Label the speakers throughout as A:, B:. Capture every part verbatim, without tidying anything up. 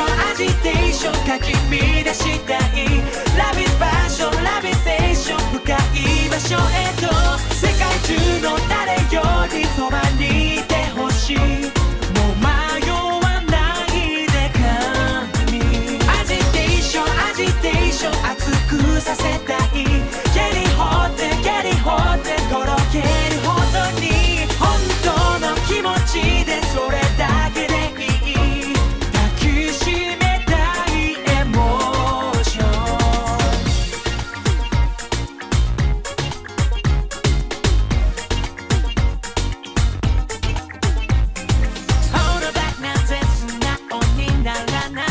A: アジテーションかき乱したい Love is passion, love is station 深い場所へと世界中の誰よりそばにいてほしいもう迷わないで簡単にアジテーションアジテーション熱くさせたい Get it hot, get it hot とろけるほどに本当の気持ちでそれだけでいい抱きしめたいエモーション Hold back なぜ素直にならない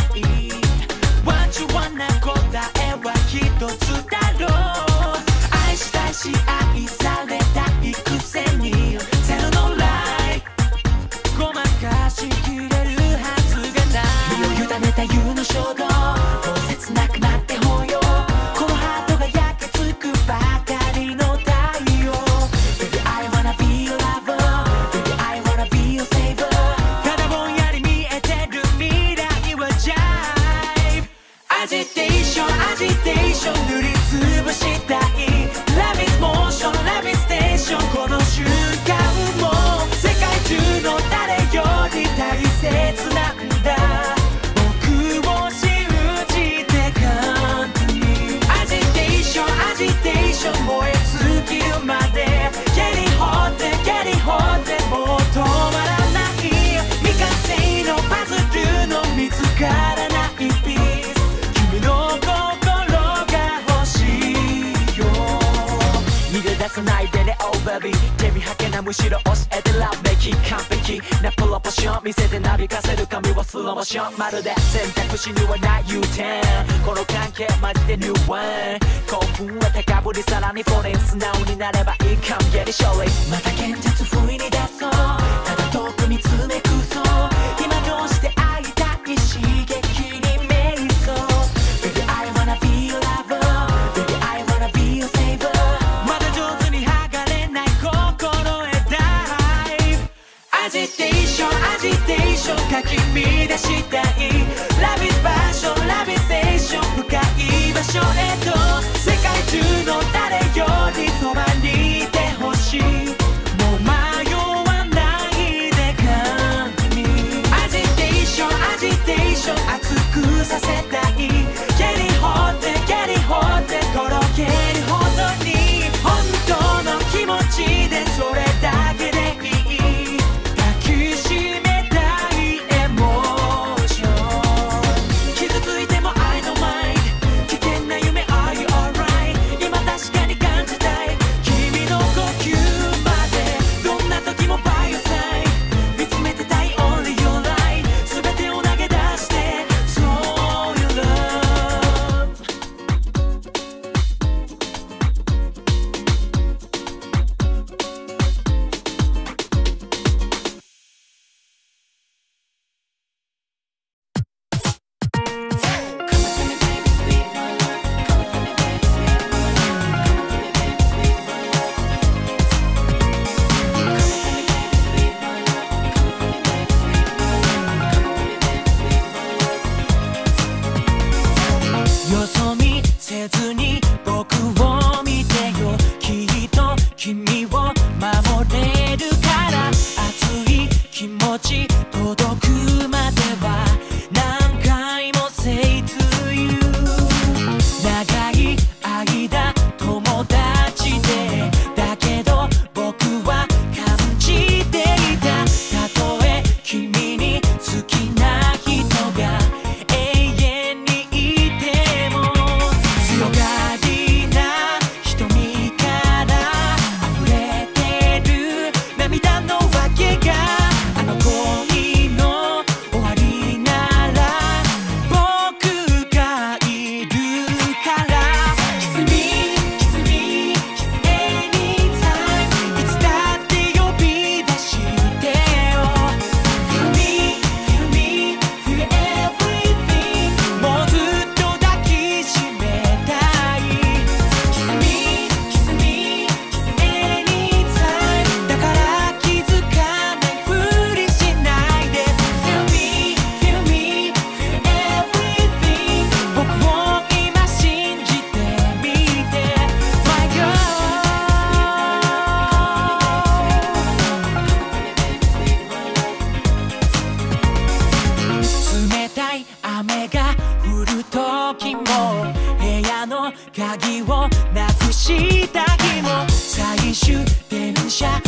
A: What you wanna 答えは一つだろう愛したいし愛されたいくせにゼロのライごまかしきれるはずがない身を委ねた湯の衝動もう切なくなってほよこのハートが焼けつくばかりの太陽 Baby I wanna be your lover Baby I wanna be your saver ただぼんやり見えてる未来はジャイブアジテーションアジテーション塗りつぶしたい Love is motion, love is station この瞬間も世界中の誰より大切なんだ僕を信じて簡単にアジテーションアジテーション燃え尽きるまで Get it hot, get it hot もう止まらない未完成のパズルの見つからないピース君の心が欲しいよ逃げ出さないでね Oh baby 手にはけなむしろ教えて Love make it 完璧なプロポーション見せてなびかせる髪はスローモーションまるで選択肢にはない ユーテン この関係マジでニューワン興奮は高ぶりさらにフォレン素直になればいい Come get it surely また現実不意に出そうただ遠く見つめくそう今どうして会いたい刺激にめいそう Baby I wanna be your lover Baby I wanna be your saver まだ上手に剥がれない心へダイブアジテーションアジテーションかき乱したい Love is passion, love is station 深い場所へと世界中の誰よりそばにいてほしいもう迷わないで簡単にアジテーションアジテーション熱くさせたい Get it hot, get it hot とろけるほどに本当の気持ちでそれだけでいい抱きしめたいエモーション傷ついても I don't mind 危険な夢 Are you alright 今確かに感じたい君の呼吸までどんな時も by your side 見つめてたい Only your light 全てを投げ出して So your love よそ見せずに僕を見てよきっと君を守れるから熱い気持ち届くまでは何回も Say to you 長い間友達でだけど僕は感じていたたとえ君に好きな人が永遠にいても強がりな瞳から溢れてる涙のわけがあの子終電車